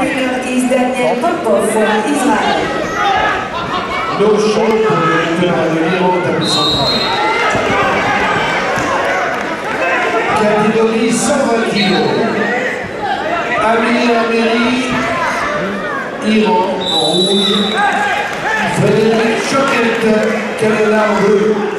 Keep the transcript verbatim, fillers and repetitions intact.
penalties Daniel Popov pour Israël. No show pour le leader de l'Iran au tapis central. Catégorie cent vingt kilos. Amir Ameri, Iran en rouge. Frédéric Choquette, Canada en bleu.